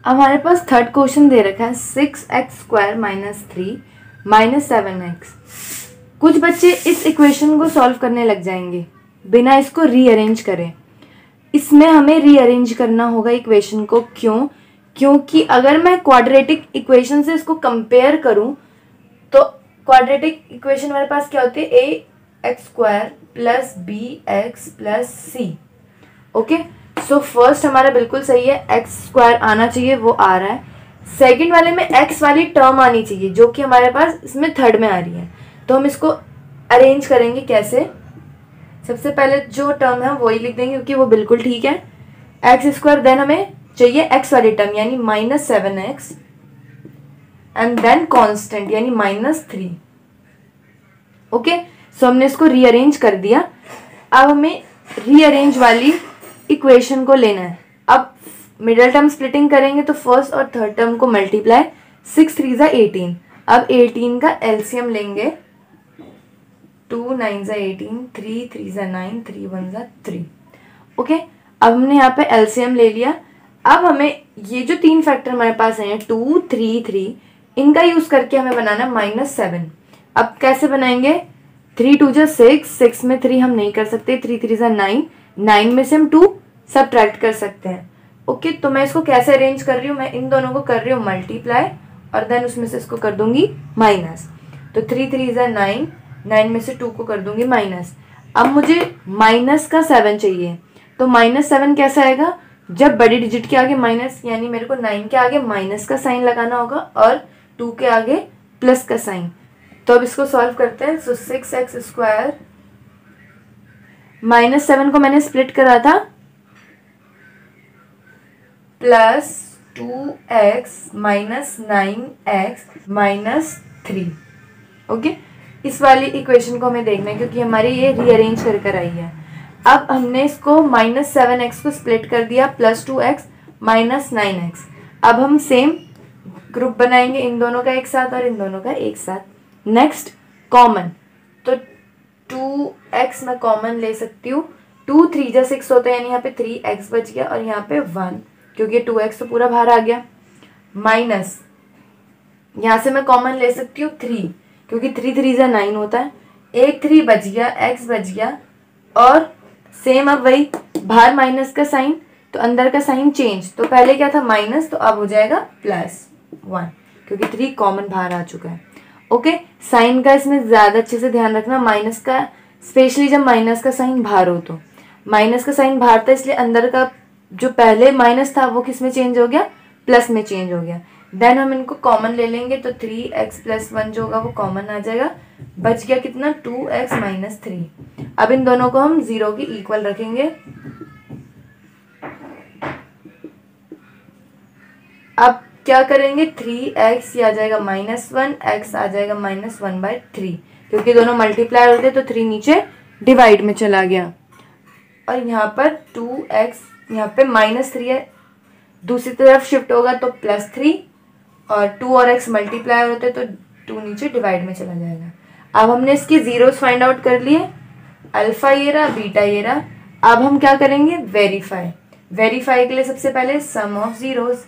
हमारे पास third question दे रखा है 6x² - 3 - 7x। कुछ बच्चे इस इक्वेशन को सॉल्व करने लग जाएंगे बिना इसको रीअरेंज करें। इसमें हमें रीअरेंज करना होगा इक्वेशन को। क्योंकि अगर मैं क्वाड्रेटिक इक्वेशन से इसको कंपेयर करूं तो क्वाड्रेटिक इक्वेशन हमारे पास क्या होती है, ax² + bx + c। Okay, so first हमारा बिल्कुल सही है, x² आना चाहिए, वो आ रहा है। सेकंड वाले में x वाली टर्म आनी चाहिए जो कि हमारे पास इसमें थर्ड में आ रही है। तो हम इसको अरेंज करेंगे कैसे, सबसे पहले जो टर्म है वही लिख देंगे क्योंकि वो बिल्कुल ठीक है, x²। देन हमें चाहिए x वाली टर्म यानी -7x एंड देन कांस्टेंट यानी -3। ओके, सो हमने इसको रीअरेंज कर दिया। अब हमें रीअरेंज वाली इक्वेशन को लेना है। अब मिडिल टर्म स्प्लिटिंग करेंगे तो फर्स्ट और थर्ड टर्म को मल्टीप्लाई, 6 3 = 18। अब 18 का एलसीएम लेंगे, 2 9 = 18, 3 3 = 9, 3 1 = 3। ओके, अब हमने यहाँ पे एलसीएम ले लिया। अब हमें ये जो तीन फैक्टर हमारे पास हैं 2 3 3, इनका यूज करके हमें बनाना -7। अब कैसे बनाएंगे, 3 2 = 6, 6 में 3 हम नहीं कर सकते, 3 3 = 9, 9 में से हम 2 सब्ट्रैक्ट कर सकते हैं। ओके, तो मैं इसको कैसे अरेंज कर रही हूँ, मैं इन दोनों को कर रही हूँ मल्टीप्लाई और देन उसमें से इसको कर दूंगी माइनस। तो 3 3 = 9, 9 में से 2 को कर दूंगी माइनस। अब मुझे -7 चाहिए, तो -7 कैसे आएगा, जब बड़ी डिजिट के आगे माइनस, यानी मेरे को 9 के आगे माइनस का साइन लगाना होगा और 2 के आगे प्लस का साइन। तो अब इसको सॉल्व करते हैं। सो 6x² -7 को मैंने स्प्लिट करा था, +2x - 9x - 3। ओके, इस वाली इक्वेशन को हमें देखना है क्योंकि हमारी ये रीअरेंज कर कर आई है। अब हमने इसको -7x को स्प्लिट कर दिया, +2x - 9x। अब हम सेम ग्रुप बनाएंगे, इन दोनों का एक साथ और इन दोनों का एक साथ। नेक्स्ट कॉमन, तो 2x मैं कॉमन ले सकती हूँ, 2 3 = 6 होता है यानी यहाँ पे 3x बच गया और यहाँ पे 1 क्योंकि 2x तो पूरा बाहर आ गया। माइनस यहाँ से मैं कॉमन ले सकती हूँ 3 क्योंकि 3 3 = 9 होता है, एक 3 बच गया, x बच गया। और सेम अब वही बाहर माइनस का साइन तो अंदर का साइन चेंज, तो पहले क्या था माइनस तो अब हो जाएगा +1 क्योंकि 3 कॉमन बाहर आ चुका है। ओके, साइन का इसमें ज़्यादा अच्छे से ध्यान रखना, माइनस का स्पेशली जब माइनस का साइन बाहर हो, तो माइनस का साइन बाहर था इसलिए अंदर का जो पहले माइनस था वो किस में चेंज हो गया, प्लस में चेंज हो गया। देन हम इनको कॉमन ले लेंगे तो 3x + 1 जो होगा वो कॉमन आ जाएगा, बच गया कितना 2x - 3। अब इन दोनों को हम 0 की इक्वल रखेंगे। अब क्या करेंगे, 3x ये आ जाएगा -1, x आ जाएगा -1/3 क्योंकि दोनों मल्टीप्लाई होते तो 3 नीचे डिवाइड में चला गया। और यहाँ पर 2x यहाँ पे -3 है, दूसरी तरफ शिफ्ट होगा तो +3 और 2 और x मल्टीप्लाई होते तो 2 नीचे डिवाइड में चला जाएगा। अब हमने इसके जीरोस फाइंड आउट कर लिए, अल्फा ये रहा, बीटा ये रहा। अब हम क्या करेंगे, वेरीफाई के लिए सबसे पहले सम ऑफ जीरोस।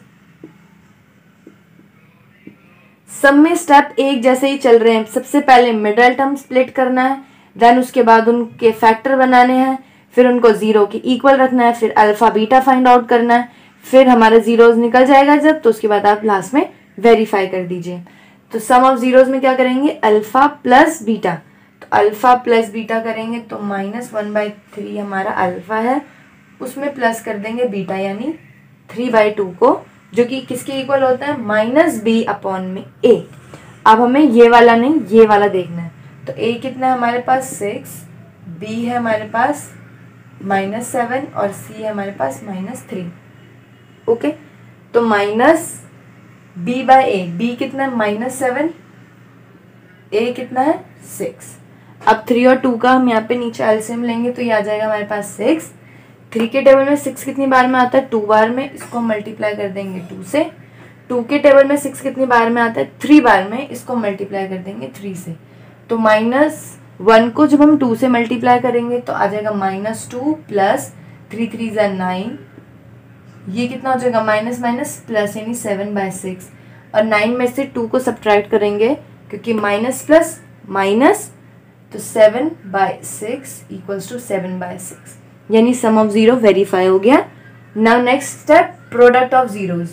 सम में स्टेप एक जैसे ही चल रहे हैं, सबसे पहले मिडल टर्म स्प्लिट करना है, देन उसके बाद उनके फैक्टर बनाने हैं, फिर उनको 0 की इक्वल रखना है, फिर अल्फा बीटा फाइंड आउट करना है, फिर हमारा जीरोस निकल जाएगा जब, तो उसके बाद आप लास्ट में वेरीफाई कर दीजिए। तो सम ऑफ जीरोस में क्या करेंगे, अल्फा प्लस बीटा, तो अल्फा प्लस बीटा करेंगे तो -1/3 हमारा अल्फा है, उसमें प्लस कर देंगे बीटा यानी 3/2 को, जो कि किसके इक्वल होता है -b/a। अब हमें ये वाला नहीं ये वाला देखना है, तो a कितना है हमारे पास 6, b है हमारे पास -7 और c है हमारे पास -3। ओके, तो -b/a, b कितना है -7, a कितना है 6। अब 3 और 2 का हम यहाँ पे नीचे एलसीएम लेंगे तो ये आ जाएगा हमारे पास 6। 3 के टेबल में 6 कितनी बार में आता है, 2 बार में, इसको मल्टीप्लाई कर देंगे 2 से। 2 के टेबल में 6 कितनी बार में आता है, 3 बार में, इसको मल्टीप्लाई कर देंगे 3 से। तो -1 को जब हम 2 से मल्टीप्लाई करेंगे तो आ जाएगा -2 + 3 3 = 9 ये कितना हो जाएगा माइनस माइनस प्लस यानी 7/6 और 9 में से 2 को सब्ट्रैक्ट करेंगे क्योंकि माइनस प्लस माइनस तो 7/6 इक्वल्स टू 7/6 यानी सम ऑफ जीरो वेरीफाई हो गया। Now next step product of zeros.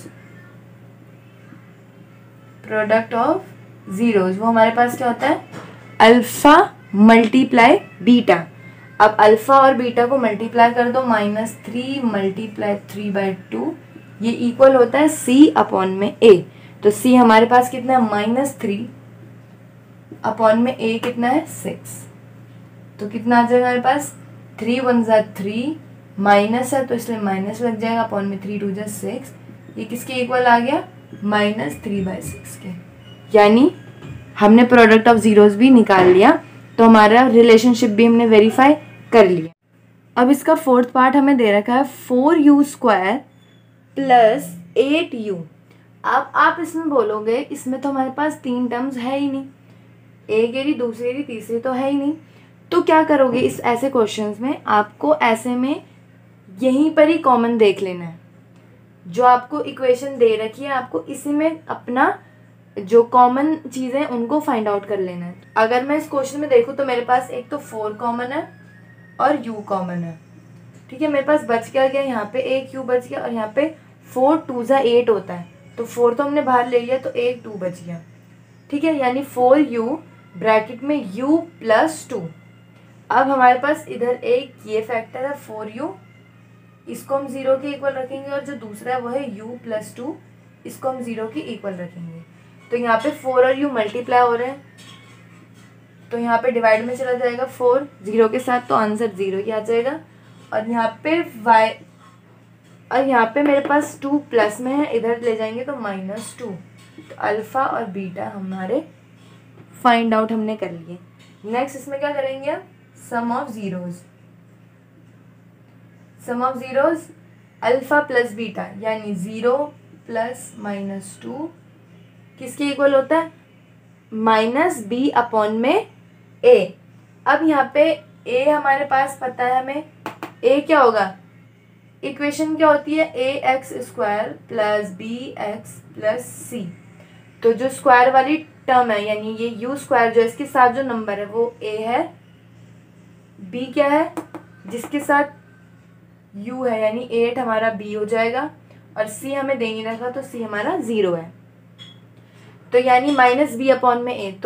Product of zeros वो हमारे पास क्या होता है अल्फा मल्टीप्लाई बीटा। अब अल्फा और बीटा को मल्टीप्लाई कर दो -3 मल्टीप्लाई 3/2 ये इक्वल होता है c अपॉन में a। तो c हमारे पास कितना है -3 अपॉन में a कितना है 6। तो कितना आ जाएगा हमारे पास 3 1 जा 3 माइनस है तो इसलिए माइनस लग जाएगा अपॉन में 3 2 जा 6 ये किसके इक्वल आ गया -3/6 के। यानी हमने प्रोडक्ट ऑफ जीरोज भी निकाल लिया तो हमारा रिलेशनशिप भी हमने वेरीफाई कर लिया। अब इसका फोर्थ पार्ट हमें दे रखा है 4u² प्लस 8u। अब आप इसमें बोलोगे इसमें तो हमारे पास 3 टर्म्स है ही नहीं, एक एरी दूसरी एरी तीसरी तो है ही नहीं, तो क्या करोगे इस ऐसे क्वेश्चंस में आपको ऐसे में यहीं पर ही कॉमन देख लेना है। जो आपको इक्वेशन दे रखी है आपको इसी में अपना जो कॉमन चीज़ें हैं उनको फाइंड आउट कर लेना है। अगर मैं इस क्वेश्चन में देखूँ तो मेरे पास एक तो 4 कॉमन है और u कॉमन है, ठीक है। मेरे पास बच क्या गया यहाँ पे एक u बच गया और यहाँ पे 4 2 जा 8 होता है तो 4 तो हमने बाहर ले लिया तो एक 2 बच गया, ठीक है। यानी 4u ब्रैकेट में u प्लस 2। अब हमारे पास इधर एक ये फैक्टर है 4u, इसको हम 0 के इक्वल रखेंगे और जो दूसरा है वो है u प्लस 2, इसको हम 0 के इक्वल रखेंगे। तो यहाँ पे 4 और u मल्टीप्लाई हो रहे हैं तो यहाँ पे डिवाइड में चला जाएगा 4 0 के साथ तो आंसर 0 ही आ जाएगा। और यहाँ पे y और यहाँ पे मेरे पास 2 प्लस में है इधर ले जाएंगे तो -2। तो अल्फ़ा और बीटा हमारे फाइंड आउट हमने कर लिए। नेक्स्ट इसमें क्या करेंगे sum of zeros. Sum of zeros alpha plus beta यानी 0 प्लस -2 किसके इक्वल होता है -b अपॉन में a। अब यहाँ पे a हमारे पास पता है हमें, a क्या होगा इक्वेशन क्या होती है ax² plus bx plus c। तो जो स्क्वायर वाली टर्म है यानी ये u² जो इसके साथ जो नंबर है वो a है, b क्या है जिसके साथ u है यानी 8 हमारा b हो जाएगा और c हमें दे नहीं रखा तो c हमारा 0 है। तो यानी -b अपॉन में a, तो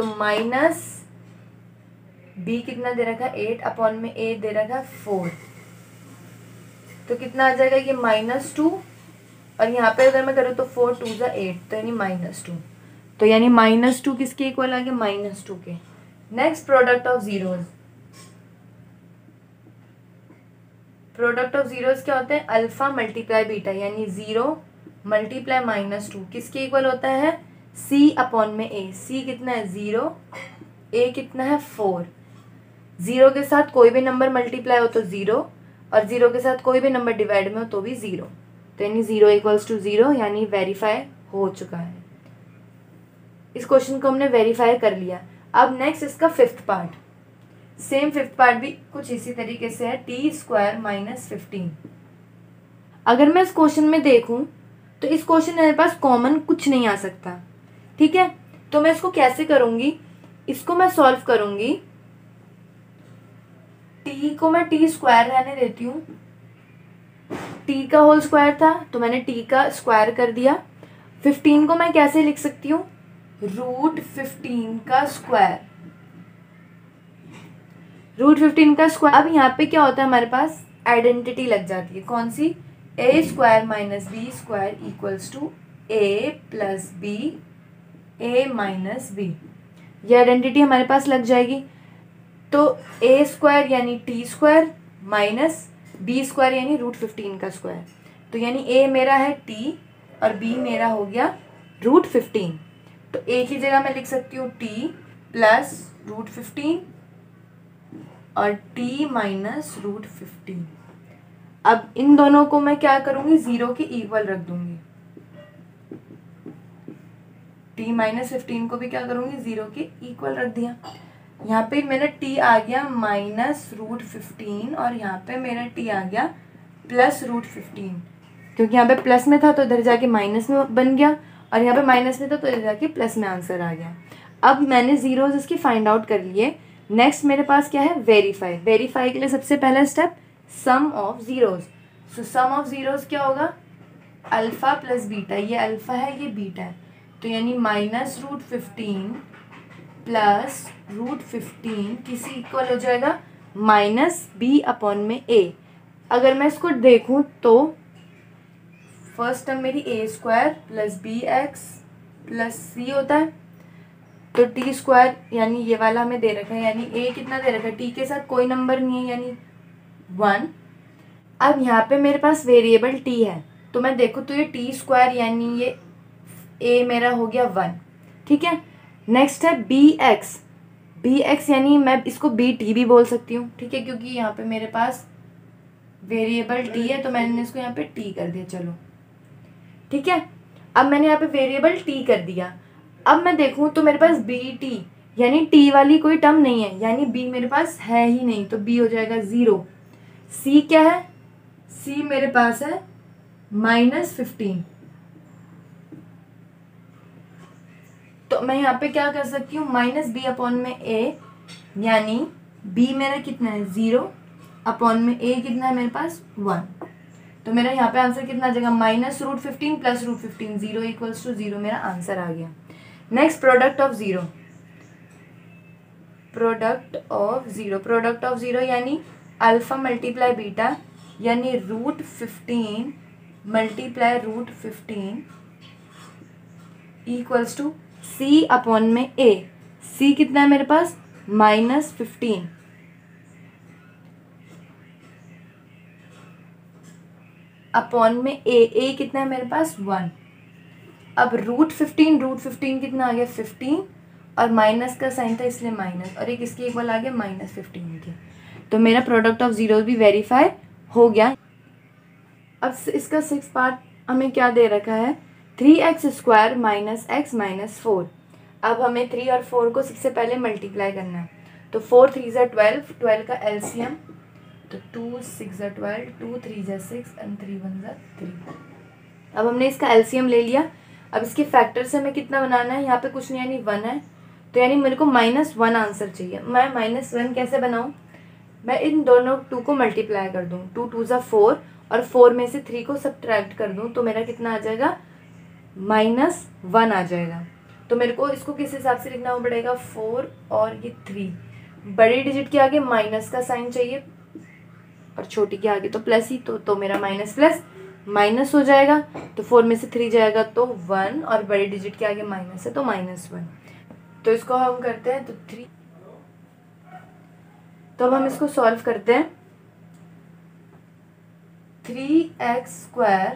-b कितना दे रखा है 8 अपॉन में a दे रखा है 4। तो कितना आ जाएगा ये -2 और यहाँ पे अगर मैं करूँ तो 4 2 जा 8 तो यानी -2। तो यानी -2 किसके इक्वल आ गया -2 के। Next product of zeros. Product of zeros क्या होते हैं अल्फा मल्टीप्लाई बीटा यानी 0 मल्टीप्लाई -2 किसके इक्वल होता है c अपॉन में a। c कितना है 0, a कितना है 4। 0 के साथ कोई भी नंबर मल्टीप्लाई हो तो 0 और 0 के साथ कोई भी नंबर डिवाइड में हो तो भी 0। तो यानी 0 इक्वल्स टू 0 यानी वेरीफाई हो चुका है। इस क्वेश्चन को हमने वेरीफाई कर लिया। अब नेक्स्ट इसका fifth part, same fifth part भी कुछ इसी तरीके से है t² - 15। अगर मैं इस क्वेश्चन में देखूं तो इस क्वेश्चन में मेरे पास कॉमन कुछ नहीं आ सकता, ठीक है। तो मैं इसको कैसे करूंगी, इसको मैं सॉल्व करूंगी। t को मैं t² रहने देती हूँ, t का होल स्क्वायर था तो मैंने t का स्क्वायर कर दिया। 15 को मैं कैसे लिख सकती हूँ √15 का स्क्वायर, √15 का स्क्वायर। अब यहाँ पे क्या होता है हमारे पास आइडेंटिटी लग जाती है, कौन सी a² - b² equals to a plus b a minus b। ये आइडेंटिटी हमारे पास लग जाएगी। तो a² यानी t² माइनस b² यानी √15 का स्क्वायर। तो यानी a मेरा है t और b मेरा हो गया √15। तो a की जगह मैं लिख सकती हूँ t प्लस √15 और t माइनस √15। अब इन दोनों को मैं क्या करूँगी 0 के इक्वल रख दूंगी। t माइनस 15 को भी क्या करूँगी 0 के इक्वल रख दिया। यहाँ पे मेरा t आ गया -√15 और यहाँ पे मेरा t आ गया प्लस √15। क्योंकि यहाँ पे प्लस में था तो इधर जाके माइनस में बन गया, और यहाँ पे माइनस में था तो इधर जाके प्लस में आंसर आ गया। अब मैंने जीरोज इसकी फाइंड आउट कर लिए। नेक्स्ट मेरे पास क्या है, वेरीफाई। वेरीफाई के लिए सबसे पहला step sum of zeros. So sum of zeros क्या होगा, अल्फा प्लस बीटा, ये अल्फा है ये बीटा है, तो यानी -√15 प्लस √15 किसी इक्वल हो जाएगा -b/a। अगर मैं इसको देखूं तो फर्स्ट टर्म मेरी a² plus bx plus c होता है, तो t² यानी ये वाला हमें दे रखा है, यानी a कितना दे रखा है, t के साथ कोई नंबर नहीं है यानी 1। अब यहाँ पे मेरे पास वेरिएबल t है, तो मैं देखूँ तो ये t² यानी ये a मेरा हो गया 1, ठीक है। नेक्स्ट है bx। bx यानी मैं इसको bt भी बोल सकती हूँ, ठीक है, क्योंकि यहाँ पे मेरे पास वेरिएबल t है तो मैंने इसको यहाँ पे t कर दिया, चलो ठीक है। अब मैंने यहाँ पे वेरिएबल t कर दिया। अब मैं देखूँ तो मेरे पास bt यानी t वाली कोई टर्म नहीं है, यानी b मेरे पास है ही नहीं, तो b हो जाएगा 0। c क्या है, c मेरे पास है -15, तो मैं यहाँ पे क्या कर सकती हूँ, -b/a, यानी b मेरा कितना है 0/a कितना है मेरे पास 1, तो मेरा यहाँ पे आंसर कितना आ जाएगा, -√15 प्लस √15, 0 = 0 मेरा आंसर आ गया। Next product of zero. Product of zero यानी अल्फा मल्टीप्लाई बीटा, यानी √15 मल्टीप्लाई √15 = c/a। c कितना है मेरे पास -15 अपॉन में a कितना है मेरे पास 1। अब √15 कितना आ गया 15, और माइनस का साइन था इसलिए माइनस, और एक इसके इक्वल आ गया -15 के, तो मेरा प्रोडक्ट ऑफ जीरो भी वेरीफाई हो गया। अब इसका 6 पार्ट हमें क्या दे रखा है, 3x² - x - 4। अब हमें 3 और 4 को सबसे पहले मल्टीप्लाई करना है, तो 4 3 = 12, 12 का एलसीएम, तो 2 6 = 12, 2 3 = 6 एंड 3 1 = 3। अब हमने इसका एलसीएम ले लिया। अब इसके फैक्टर से हमें कितना बनाना है, यहाँ पे कुछ नहीं यानी 1 है, तो यानी मेरे को -1 आंसर चाहिए। मैं -1 कैसे बनाऊँ, मैं इन दोनों 2 को मल्टीप्लाई कर दूँ, 2 2 = 4, और 4 में से 3 को सब्ट्रैक्ट कर दूँ, तो मेरा कितना आ जाएगा -1 आ जाएगा। तो मेरे को इसको किस हिसाब से लिखना पड़ेगा, 4 और ये 3, बड़ी डिजिट के आगे माइनस का साइन चाहिए और छोटी के आगे तो प्लस ही, तो मेरा माइनस प्लस माइनस हो जाएगा, तो 4 में से 3 जाएगा तो 1, और बड़ी डिजिट के आगे माइनस है तो -1, तो इसको हम करते हैं तो 3। तो अब हम इसको सॉल्व करते हैं। 3x²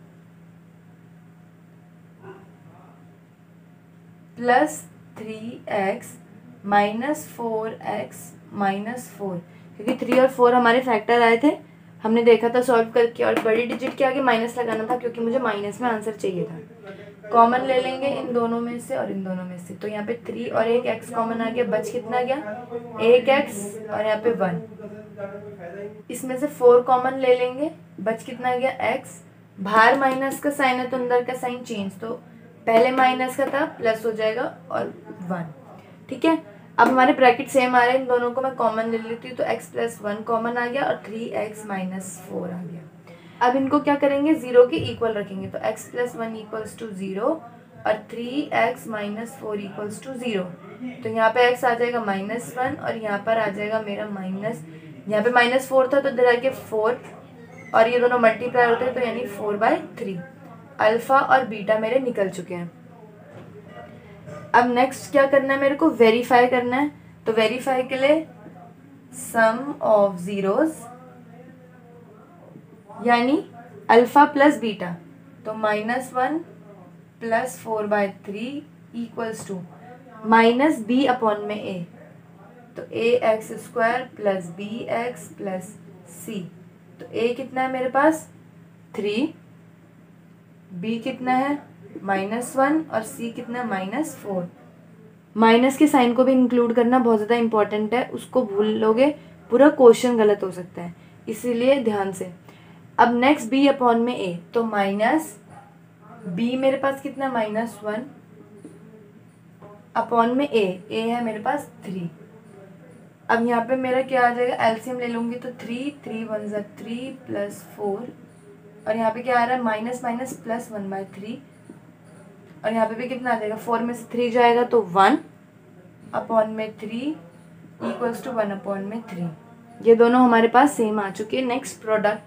plus 3x minus 4x minus 4, क्योंकि 3 और 4 हमारे फैक्टर आए थे, हमने देखा था सॉल्व करके, और बड़ी डिजिट के आगे माइनस लगाना था क्योंकि मुझे माइनस में आंसर चाहिए था। कॉमन ले लेंगे इन दोनों में से और इन दोनों में से, तो यहाँ पे 3 और एक x कॉमन आ गया, बच कितना गया 1x, और यहाँ पे 1। इसमें से 4 कॉमन ले लेंगे, बच कितना गया x, बाहर माइनस का साइन है तो अंदर का साइन चेंज, तो पहले माइनस का था प्लस हो जाएगा और 1, ठीक है। अब हमारे ब्रैकेट सेम आ रहे हैं, इन दोनों को मैं कॉमन ले लेती हूँ, तो x + 1 कॉमन आ गया और 3x - 4 आ गया। अब इनको क्या करेंगे, 0 के इक्वल रखेंगे, तो x + 1 = 0 और 3x - 4 = 0, तो यहाँ पे x आ जाएगा -1 और यहाँ पर आ जाएगा मेरा यहाँ पे -4 था तो इधर आके 4, और ये दोनों मल्टीप्लाई होते हैं तो यानी 4/3। अल्फा और बीटा मेरे निकल चुके हैं। अब नेक्स्ट क्या करना है, मेरे को वेरीफाई करना है, तो वेरीफाई के लिए सम ऑफ जीरोज यानी अल्फा प्लस बीटा, तो -1 प्लस 4/3 = -b/a, तो ax² plus bx plus c, तो a कितना है मेरे पास 3, b कितना है -1 और c कितना -4। माइनस के साइन को भी इंक्लूड करना बहुत ज़्यादा इंपॉर्टेंट है, उसको भूल लोगे पूरा क्वेश्चन गलत हो सकता है, इसीलिए ध्यान से। अब नेक्स्ट b अपॉन में a, तो माइनस b मेरे पास कितना -1 अपॉन में a है मेरे पास 3। अब यहाँ पे मेरा क्या आ जाएगा, एलसीएम ले लूँगी तो 3 1 ज़ा 3 प्लस 4, और यहाँ पे क्या आ रहा है माइनस माइनस प्लस 1/3, और यहाँ पे भी कितना आ जाएगा 4 में से 3 जाएगा तो 1 अपॉन में 3 इक्वल्स टू 1 अपॉन में 3। ये दोनों हमारे पास सेम आ चुके हैं। Next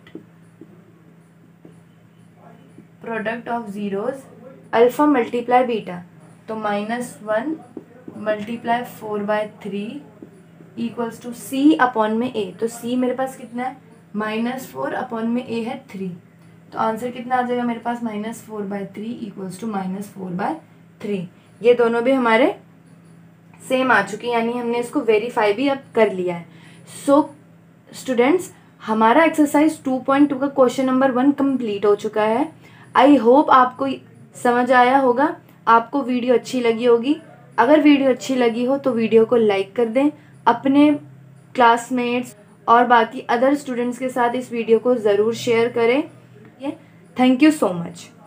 product of zeros alpha multiply beta, तो -1 multiply 4/3 equals to c upon में a, तो c मेरे पास कितना है -4 अपॉन में a है 3, तो आंसर कितना आ जाएगा मेरे पास -4/3 इक्वल्स टू -4/3। ये दोनों भी हमारे सेम आ चुके हैं, यानी हमने इसको वेरीफाई भी अब कर लिया है। सो स्टूडेंट्स, हमारा एक्सरसाइज 2.2 का क्वेश्चन नंबर 1 कंप्लीट हो चुका है। आई होप आपको समझ आया होगा, आपको वीडियो अच्छी लगी होगी। अगर वीडियो अच्छी लगी हो तो वीडियो को लाइक कर दें, अपने क्लासमेट्स और बाकी अदर स्टूडेंट्स के साथ इस वीडियो को ज़रूर शेयर करें। Thank you so much.